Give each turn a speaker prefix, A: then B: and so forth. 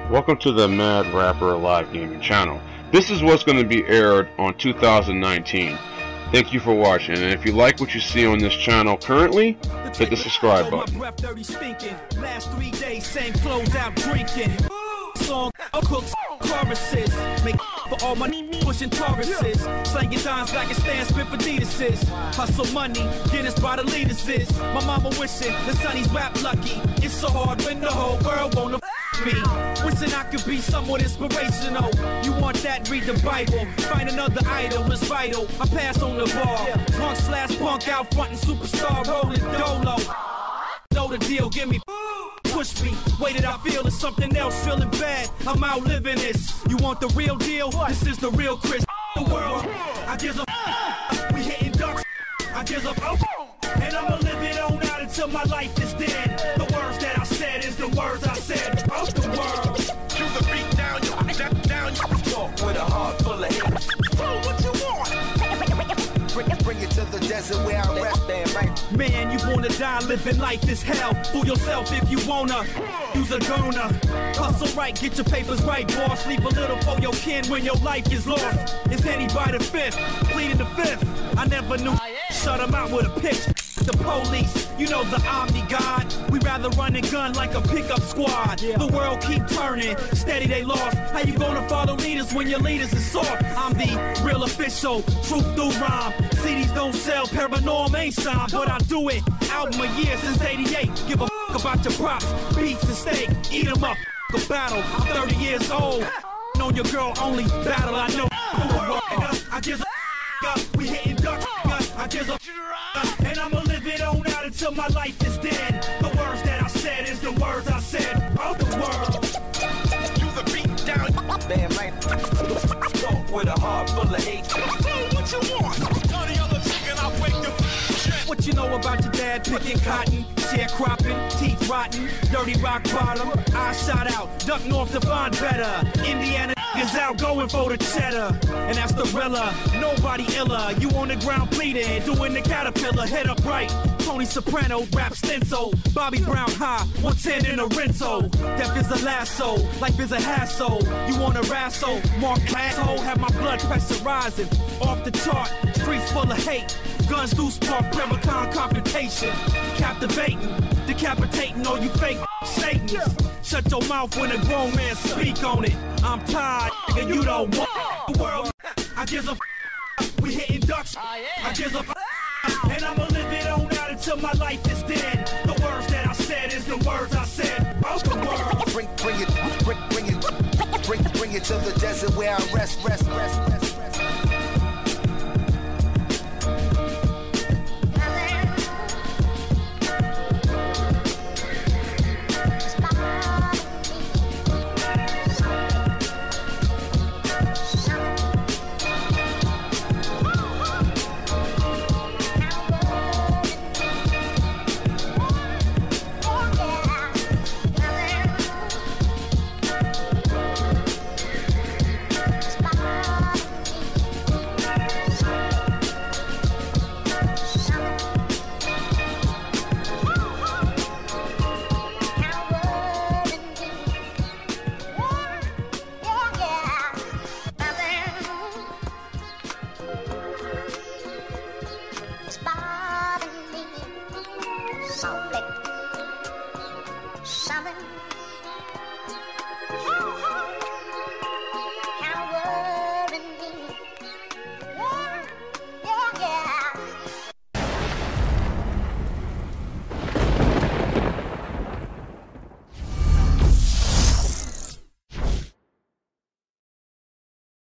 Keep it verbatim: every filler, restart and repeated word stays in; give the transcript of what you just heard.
A: Welcome to the Mad Rapper Live Gaming channel. This is what's going to be aired on two thousand nineteen. Thank you for watching, and if you like what you see on this channel currently, hit the subscribe button.
B: Last three days, same clothes out drinking. Song cooks choruses, make for all my pushing Tauruses, slanging dimes like it stands for Adidas's. Hustle money, Guinness by the leaders is. My mama wishing the sonny's rap lucky. It's so hard when the whole world wanna me. Wishing I could be somewhat inspirational. You want that? Read the Bible. Find another idol, it's vital. I pass on the ball. Drunk slash punk out front and superstar rolling dolo. Know the deal, give me push me. Way that I feel is something else. Feeling bad, I'm out living this. You want the real deal? This is the real Chris. The world, I give a we hitting ducks. I give a and I'ma live it on out until my life is dead. The words that I said is the words I said. Of the world. Shoot the beat down, you down, down, you talk with a heart full of hate. Bro, what you want? Bring, bring it to the desert where I rest, damn right. Man, you wanna die living life is hell. Fool yourself if you wanna. Use a gonna. Hustle right, get your papers right, boss. Leave a little for your kin when your life is lost. Is anybody the fifth? Pleading the fifth. I never knew. Shut him out with a pitch. The police, you know the Omni God. We rather run and gun like a pickup squad. Yeah. The world keep turning, steady they lost. How you gonna follow leaders when your leaders is soft? I'm the real official, truth through rhyme. C Ds don't sell, paranorm ain't signed, but I do it. Album a year since eighty-eight. Give a f about your props, beats and steak. Eat 'em up, a battle. I'm thirty years old. Know your girl only battle I know. I give a we hitting duck. I give a and I'ma live it on out until my life is dead. The words that I said is the words I said. Of the world. You the beat down. Damn right. Talk with a heart full of hate. What you want? Dirty other chicken, I wake the shit. What you know about your dad picking cotton, sharecropping, teeth rotten, dirty rock bottom. I shot out, duck north to find better. Indiana is out going for the cheddar, and that's the Rilla. Nobody iller. You on the ground bleeding, doing the caterpillar. Head up right. Tony Soprano, rap stencil. Bobby Brown high, one ten in a rental. Death is a lasso, life is a hassle. You want a wrestle? Mark asshole, have my blood pressure rising. Off the chart, streets full of hate. Guns do spark Premicon confrontation. Captivating, decapitating all you fake Satans. Shut your mouth when a grown man speak on it. I'm tired, and you don't want the world. I give a f we hitting ducks. I give a f and I'ma live it on out until my life is dead. The words that I said is the words I said. Of the world. Bring, bring it, bring, bring it, bring, bring it to the desert where I rest, rest, rest, rest.